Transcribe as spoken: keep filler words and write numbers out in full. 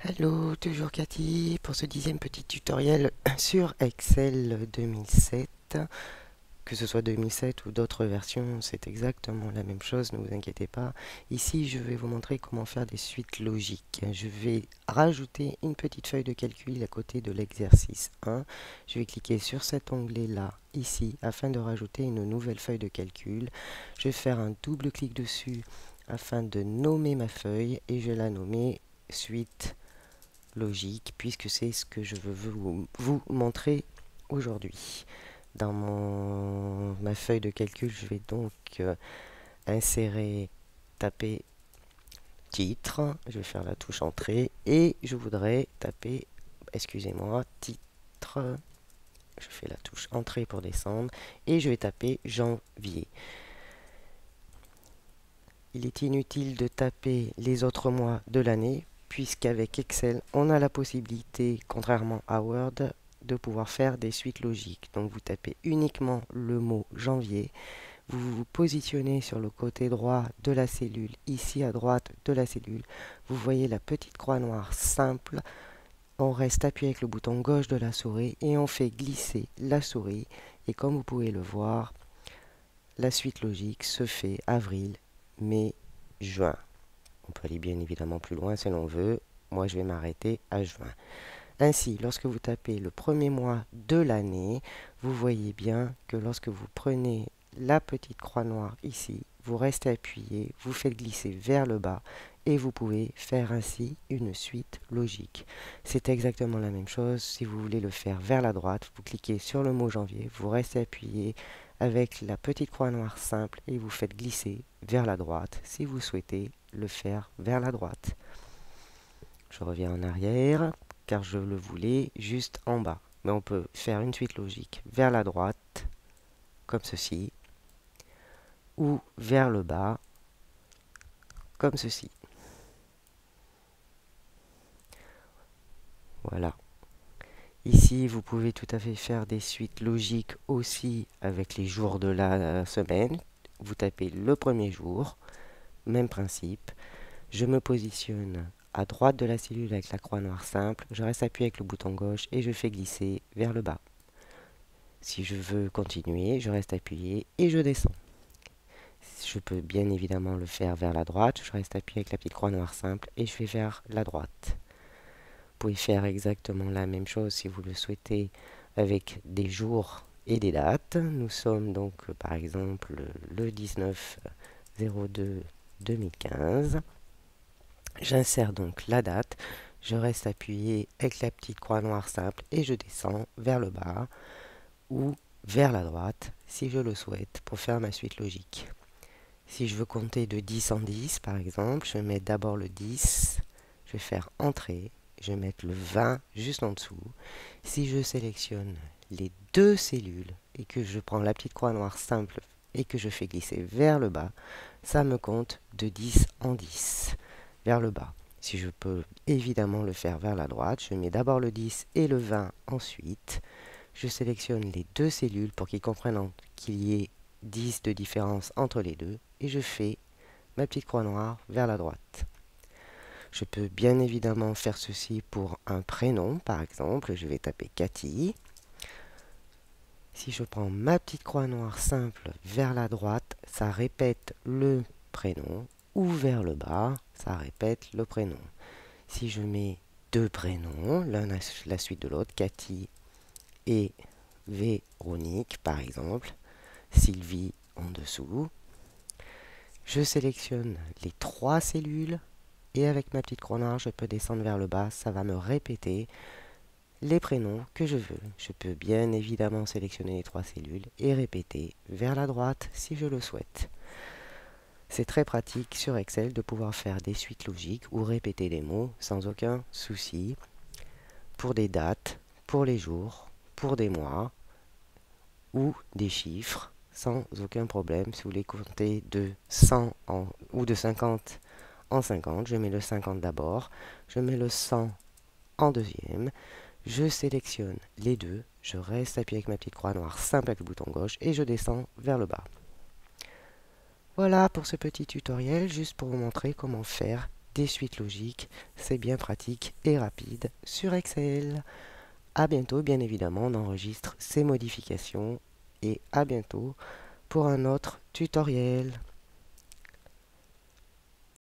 Hello, toujours Cathy pour ce dixième petit tutoriel sur Excel deux mille sept. Que ce soit deux mille sept ou d'autres versions, c'est exactement la même chose, ne vous inquiétez pas. Ici, je vais vous montrer comment faire des suites logiques. Je vais rajouter une petite feuille de calcul à côté de l'exercice un. Je vais cliquer sur cet onglet-là, ici, afin de rajouter une nouvelle feuille de calcul. Je vais faire un double clic dessus afin de nommer ma feuille et je vais la nommer suite logique, puisque c'est ce que je veux vous, vous montrer aujourd'hui. Dans mon, ma feuille de calcul, je vais donc euh, insérer, taper titre, je vais faire la touche entrée, et je voudrais taper, excusez-moi, titre, je fais la touche entrée pour descendre, et je vais taper janvier. Il est inutile de taper les autres mois de l'année, puisqu'avec Excel, on a la possibilité, contrairement à Word, de pouvoir faire des suites logiques. Donc vous tapez uniquement le mot janvier, vous vous positionnez sur le côté droit de la cellule, ici à droite de la cellule, vous voyez la petite croix noire simple, on reste appuyé avec le bouton gauche de la souris et on fait glisser la souris, et comme vous pouvez le voir, la suite logique se fait avril, mai, juin. On peut aller bien évidemment plus loin si l'on veut. Moi, je vais m'arrêter à juin. Ainsi, lorsque vous tapez le premier mois de l'année, vous voyez bien que lorsque vous prenez la petite croix noire ici, vous restez appuyé, vous faites glisser vers le bas et vous pouvez faire ainsi une suite logique. C'est exactement la même chose. Si vous voulez le faire vers la droite, vous cliquez sur le mot janvier, vous restez appuyé avec la petite croix noire simple et vous faites glisser vers la droite si vous souhaitez le faire vers la droite. Je reviens en arrière car je le voulais juste en bas. Mais on peut faire une suite logique vers la droite, comme ceci, ou vers le bas, comme ceci. Voilà. Ici, vous pouvez tout à fait faire des suites logiques aussi avec les jours de la semaine. Vous tapez le premier jour, même principe. Je me positionne à droite de la cellule avec la croix noire simple. Je reste appuyé avec le bouton gauche et je fais glisser vers le bas. Si je veux continuer, je reste appuyé et je descends. Je peux bien évidemment le faire vers la droite. Je reste appuyé avec la petite croix noire simple et je vais vers la droite. Vous pouvez faire exactement la même chose si vous le souhaitez avec des jours et des dates. Nous sommes donc par exemple le dix-neuf zéro deux deux mille quinze. J'insère donc la date. Je reste appuyé avec la petite croix noire simple et je descends vers le bas ou vers la droite si je le souhaite pour faire ma suite logique. Si je veux compter de dix en dix, par exemple, je vais mettre d'abord le dix, je vais faire entrée, je vais mettre le vingt juste en dessous. Si je sélectionne les deux cellules et que je prends la petite croix noire simple et que je fais glisser vers le bas, ça me compte de dix en dix, vers le bas. Si je peux évidemment le faire vers la droite, je mets d'abord le dix et le vingt ensuite. Je sélectionne les deux cellules pour qu'ils comprennent qu'il y ait dix de différence entre les deux et je fais ma petite croix noire vers la droite. Je peux bien évidemment faire ceci pour un prénom, par exemple, je vais taper Cathy. Si je prends ma petite croix noire simple vers la droite, ça répète le prénom, ou vers le bas, ça répète le prénom. Si je mets deux prénoms, l'un à la suite de l'autre, Cathy et Véronique, par exemple, Sylvie en dessous, je sélectionne les trois cellules et avec ma petite croix noire, je peux descendre vers le bas. Ça va me répéter les prénoms que je veux. Je peux bien évidemment sélectionner les trois cellules et répéter vers la droite si je le souhaite. C'est très pratique sur Excel de pouvoir faire des suites logiques ou répéter les mots sans aucun souci pour des dates, pour les jours, pour des mois ou des chiffres sans aucun problème. Si vous voulez compter de cent en, ou de cinquante en cinquante, je mets le cinquante d'abord, je mets le cent en deuxième, je sélectionne les deux, je reste appuyé avec ma petite croix noire simple avec le bouton gauche et je descends vers le bas. Voilà pour ce petit tutoriel, juste pour vous montrer comment faire des suites logiques. C'est bien pratique et rapide sur Excel. À bientôt, bien évidemment, on enregistre ces modifications et à bientôt pour un autre tutoriel.